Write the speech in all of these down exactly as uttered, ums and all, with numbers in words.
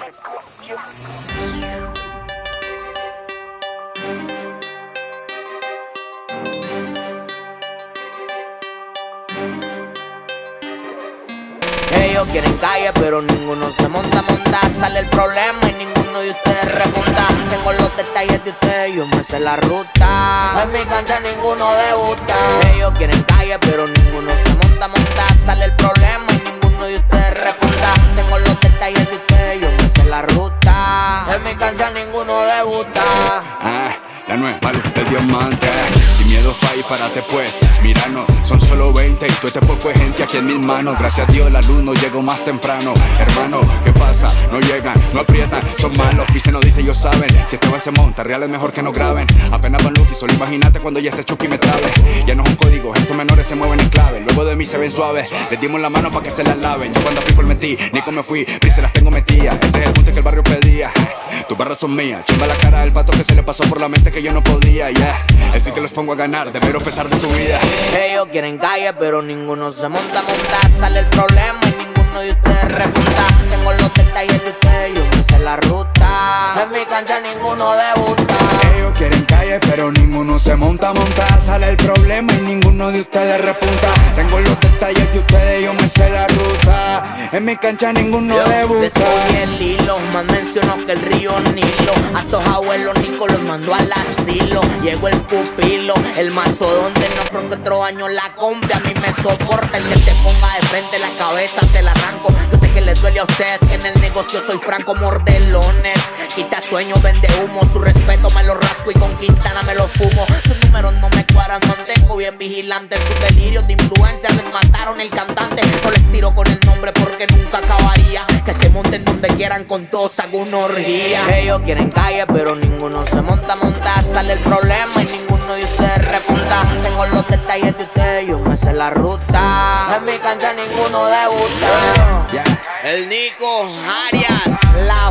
Ellos quieren calle, pero ninguno se monta, monta. Sale el problema y ninguno de ustedes repunta. Tengo los detalles de ustedes, yo me sé la ruta. En mi cancha ninguno debuta. Ellos quieren calle, pero ninguno se monta, monta. Sale el problema y ninguno de ustedes repunta. Tengo los detalles de ustedes, yo me sé la ruta. En mi cancha ninguno debuta. Ah, la nueva luz del diamante. Sin miedo, fai, párate pues. Miranos, son solo veinte y tú este poco de gente aquí en mis manos. Gracias a Dios la luz no llegó más temprano. Hermano, ¿qué pasa? No llegan, no aprietan, son malos. Pise no dice, ellos saben. Si este va se monta, real es mejor que no graben. Apenas van Lucky, solo imagínate cuando ya este Chucky me trabe. Ya no es un código, estos menores se mueven en clave. Luego de mí se ven suaves, les dimos la mano pa' que se las laven. Yo cuando a people metí, Nico me fui, se las tengo metidas. Este es el punto que el barrio pedía. Tus barras son mías, chimba la cara del pato que se le pasó por la mente que yo no podía, yeah. Estoy que los pongo a ganar, de mero pesar de su vida. Ellos quieren calle, pero ninguno se monta, monta. Sale el problema y ninguno de ustedes repunta. Tengo los detalles de ustedes, yo me sé la ruta. En mi cancha ninguno debuta. Ellos quieren calle, pero ninguno se monta, monta. Sale el problema y ninguno de ustedes repunta. Tengo los detalles de ustedes, yo me sé la ruta. En mi cancha ninguno yo debuta. Descogí el hilo, más mencionó que el río Nilo. A estos abuelos Nico los mandó al asilo. Llegó el pupilo, el mastodonte. No creo que otro año la compre. A mí me soporta el que se ponga de frente, la cabeza se la arranco. Yo sé que les duele a ustedes, que en el negocio soy franco. Mordelones, quita sueño, vende humo. Su respeto me lo rasco y con Quintana me lo fumo. Sus números no me cuadran, mantengo bien vigilante. Sus delirios de influencia les mataron el cantante. No les tiro con el nombre porque nunca acabaría. Que se monten donde quieran, con todos hago una orgía. Ellos quieren calle, pero ninguno se monta, monta. Sale el problema y ninguno de ustedes repunta. Tengo los detalles de ustedes, yo me sé la ruta. En mi cancha ninguno debuta. Yeah. El Nico Arias, la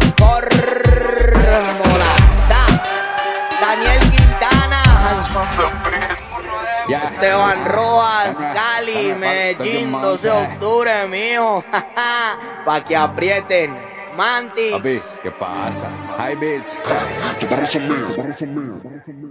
fórmula, da, Daniel Quintana, Yeah. Esteban Rojas, Cali, Medellín, doce de octubre, mijo. Pa' que aprieten, Mantix. Papi, ¿qué pasa? High beats. Tus barros son míos.